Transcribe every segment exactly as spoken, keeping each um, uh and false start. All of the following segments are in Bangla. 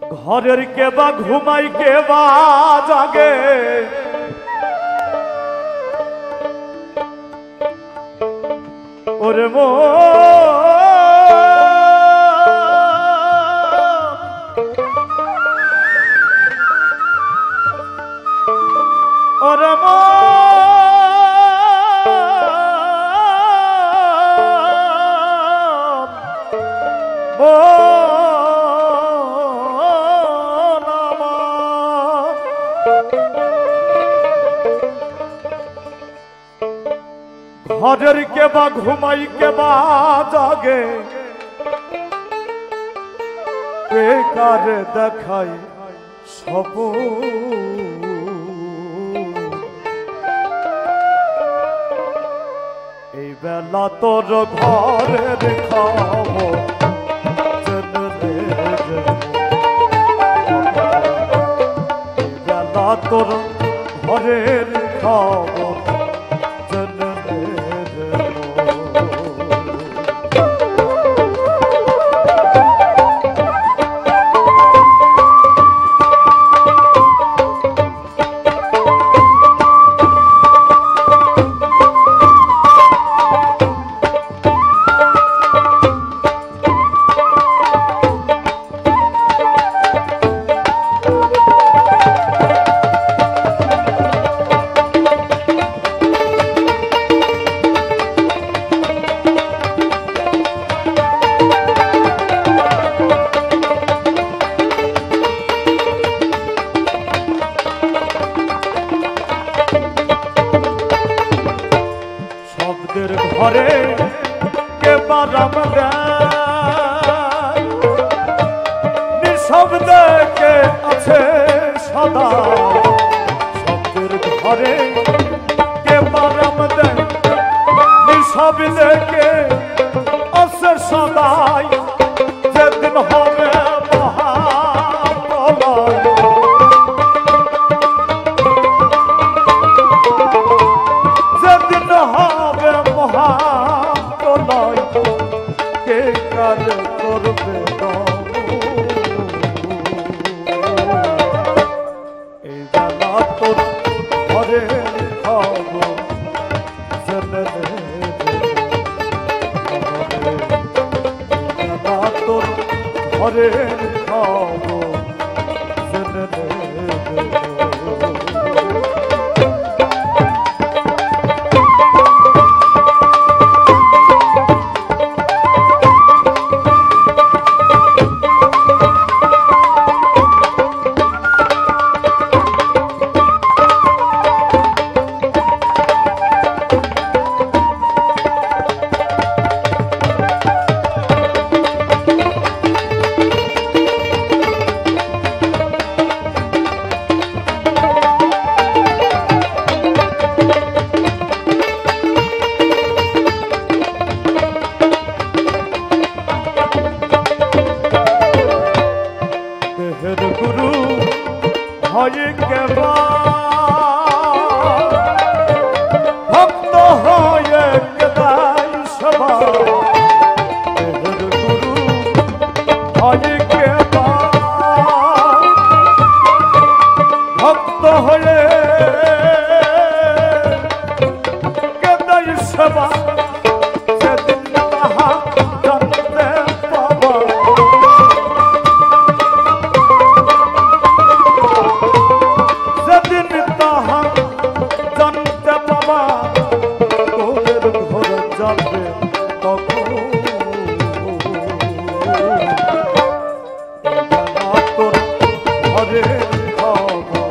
ঘরের কেবা ঘুমাই কেবা জাগে ওরে মো ওরে মো ঘরের কেবা ঘুমাই কেবা জাগে বেকারে দেখাই সব এই বেলা তোর ঘরের খবর এই বেলা তোর ঘরের খবর ঘরে কে বারাম দেয় নিঃশব্দে কে আছে সদা শব্দের ঘরে কে বারাম দেয় নিঃশব্দে কে আছে সদাই যেদিন হবে মহাপ্রলয় যেদিন হবে মহাপ্রলয় কে কার করবে এই বেলা তোর ঘরে খবর জেনে বেলা তোর ঘরে খবর জেনে গুরু হয় কেবা ভক্ত হয়ে কেদাই সভা গুরু হয় কেবা ভক্ত হয়ে কেদাই সভা সেদিন তাহা জানতে পাবা জানতে পাবা তোদের ঘর যাবে তখন তোর ঘরে খবর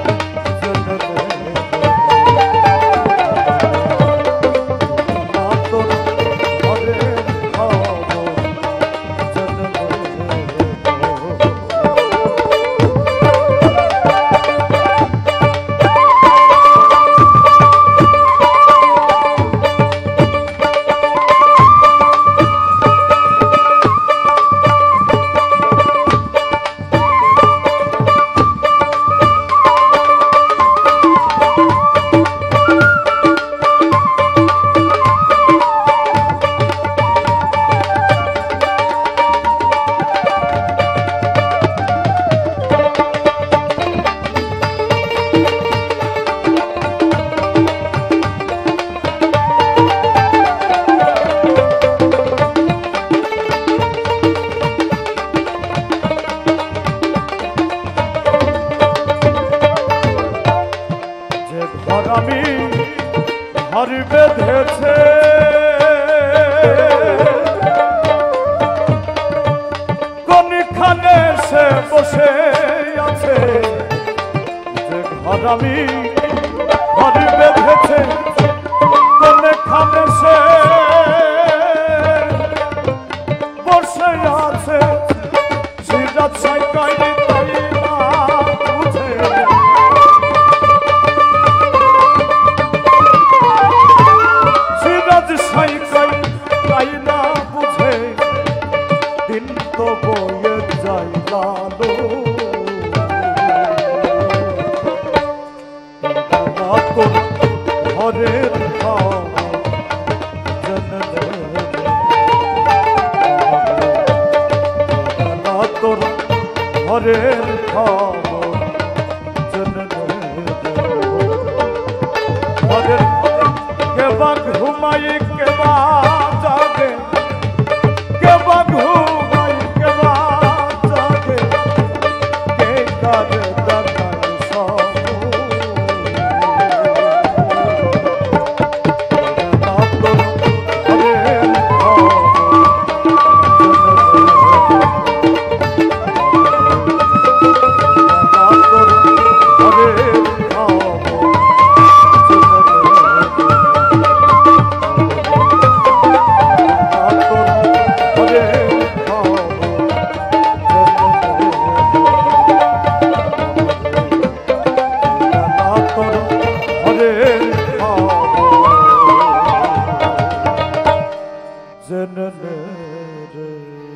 তোর ঘরে খবর বসে আছে যে ঘর আমি ঘরে বেঁধেছে কোনখানে সে বসে আছে সিরাজ সাইকাই তাই না বুঝে সিরাজ সাইকাই তাই না বুঝে দিন তো বয়ে যায় লালো তোর ঘরের তোর ঘরের খবর ঘরের কেবা ঘুমাই কেবা জাগে কেবা ঘুমাই কেবা জাগে কে কাজে দাঁড়ায় সব Zenere